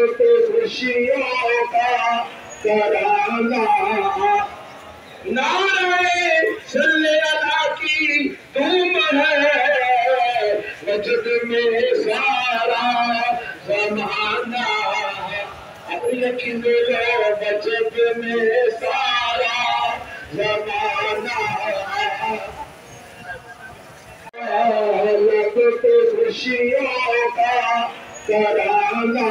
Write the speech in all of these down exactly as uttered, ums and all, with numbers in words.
لگتے خوشیوں کا ترانہ، نعرہ صلی اللہ کی تم ہے، وجد میں سارا زمانہ، اب یقین لو وجد میں سارا زمانہ، لگتے خوشیوں کا ترانہ،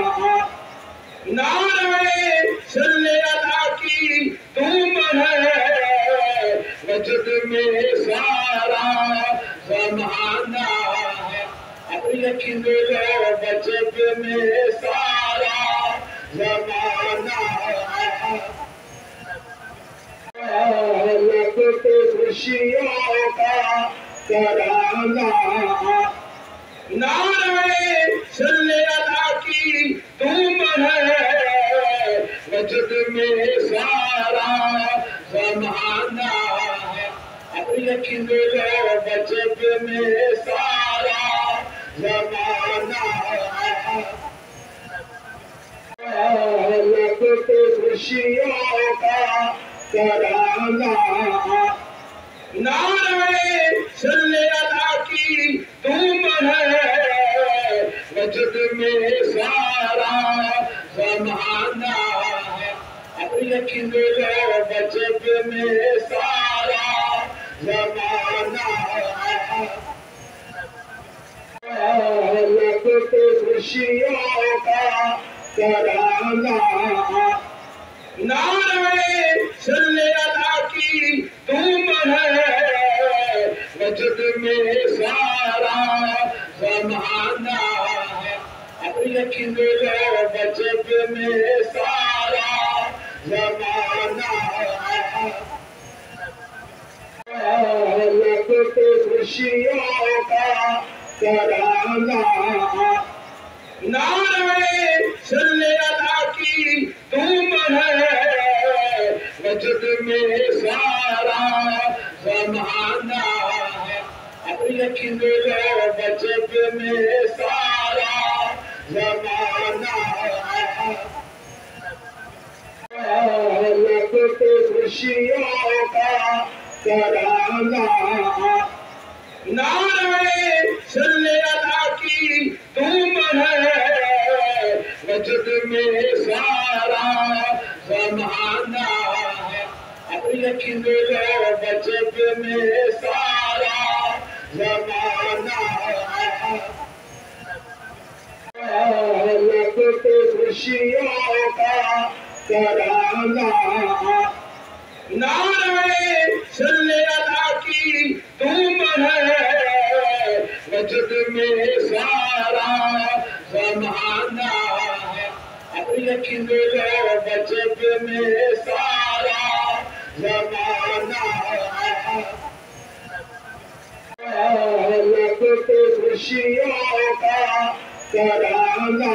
نعرہ صلی اللہ کی تم ہے، وجد میں سارا زمانہ، اب یقین لو وجد میں سارا زمانہ، لگتے خوشیوں کا ترانہ، نعرہ صلی اللہ کی تم ہے، وجد میں سارا زمانہ، اب یقین لو وجد میں سارا زمانہ، لگتے خوشیوں کا ترانہ، نعرہ صلی اللہ کی تم ہے، وجد میں سارا زمانہ، اب یقین لو وجد میں سارا زمانہ، لگتے خوشیوں کا ترانہ، نعرہ صلی اللہ کی تم ہے، وجد میں سارا زمانہ، اب یقین لو وجد میں سارا زمانہ، لگتے خوشیوں کا ترانہ، نعرہ صلی اللہ کی تم ہے، وجد میں سارا زمانہ، اب یقین لو وجد میں سارا زمانہ، لگتے خوشیوں کا ترانہ، نعرہ صلی اللہ کی تم ہے، وجد میں سارا زمانہ، اب یقین لو وجد میں سارا زمانہ، لگتے خوشیوں کا ترانہ، نعرہ صلی اللہ کی تم ہے، وجد میں سارا زمانہ، اب یقین لو وجد میں سارا زمانہ، لگتے خوشیوں کا ترانہ،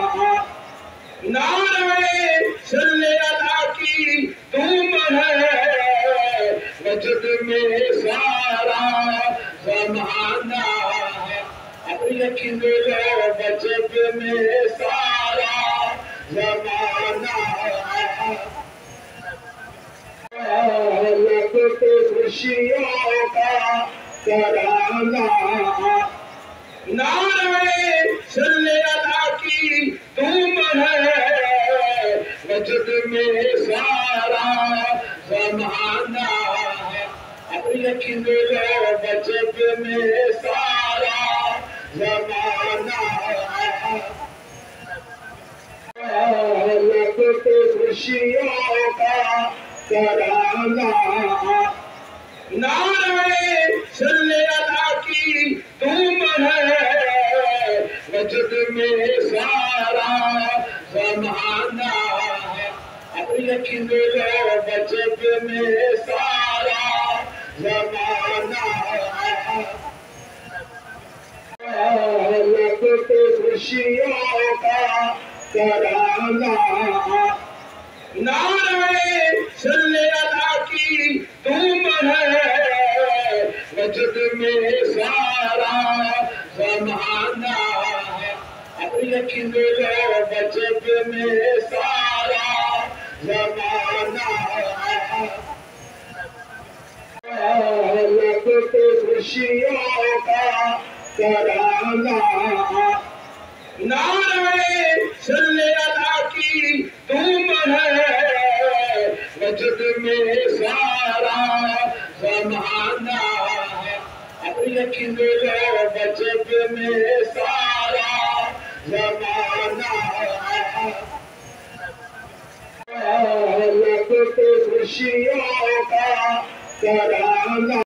نعرہ صلی اللہ کی تم ہے، وجد میں سارا زمانہ، اب یقین لو وجد میں سارا زمانہ، لگتے خوشیوں کا ترانہ، نعرہ صلی اللہ کی تم ہے، وجد میں سارا زمانہ، اب یقین لو وجد میں سارا زمانہ، لگتے خوشیوں کا ترانہ، نعرہ صلی اللہ کی تم ہے، وجد میں سارا زمانہ، اب یقین لو وجد میں سارا زمانہ، لگتے خوشیوں کا ترانہ، نعرہ صلی اللہ کی تم ہے، وجد میں سارا زمانہ، یقین لو بچت میں سارا زمانہ لگتے خوشیوں کا ترانہ نعرہ صلی اللہ کی تم ہے بچت میں سارا زمانہ یقین لو بچت میں سارا زمانہ لگتے خوشیوں کا ترانہ